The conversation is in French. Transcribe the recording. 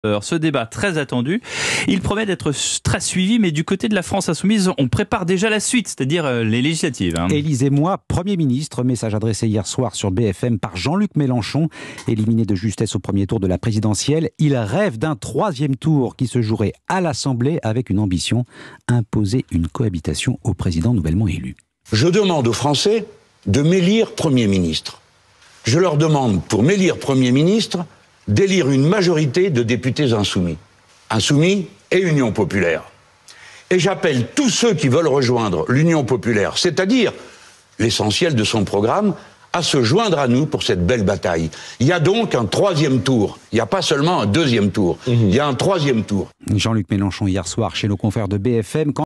Ce débat très attendu, il promet d'être très suivi, mais du côté de la France insoumise, on prépare déjà la suite, c'est-à-dire les législatives. Élisez-moi Premier ministre, message adressé hier soir sur BFM par Jean-Luc Mélenchon. Éliminé de justesse au premier tour de la présidentielle, il rêve d'un troisième tour qui se jouerait à l'Assemblée avec une ambition, imposer une cohabitation au président nouvellement élu. Je demande aux Français de m'élire Premier ministre. Je leur demande, pour m'élire Premier ministre, d'élire une majorité de députés insoumis. Insoumis et Union populaire. Et j'appelle tous ceux qui veulent rejoindre l'Union populaire, c'est-à-dire l'essentiel de son programme, à se joindre à nous pour cette belle bataille. Il y a donc un troisième tour. Il n'y a pas seulement un deuxième tour. Il y a un troisième tour. Jean-Luc Mélenchon hier soir chez nos confrères de BFM.